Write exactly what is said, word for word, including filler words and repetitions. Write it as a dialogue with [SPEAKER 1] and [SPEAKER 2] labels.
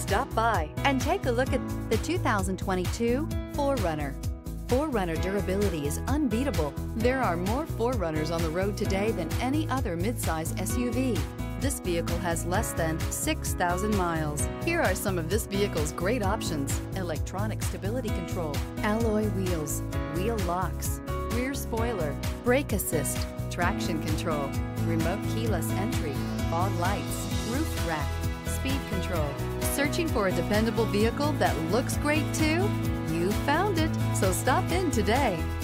[SPEAKER 1] Stop by and take a look at the two thousand twenty-two four runner. four runner durability is unbeatable. There are more four runners on the road today than any other midsize S U V. This vehicle has less than six thousand miles. Here are some of this vehicle's great options: electronic stability control, alloy wheels, wheel locks, rear spoiler, brake assist, traction control, remote keyless entry, fog lights, roof rack, speed control. Searching for a dependable vehicle that looks great too? You found it, so stop in today.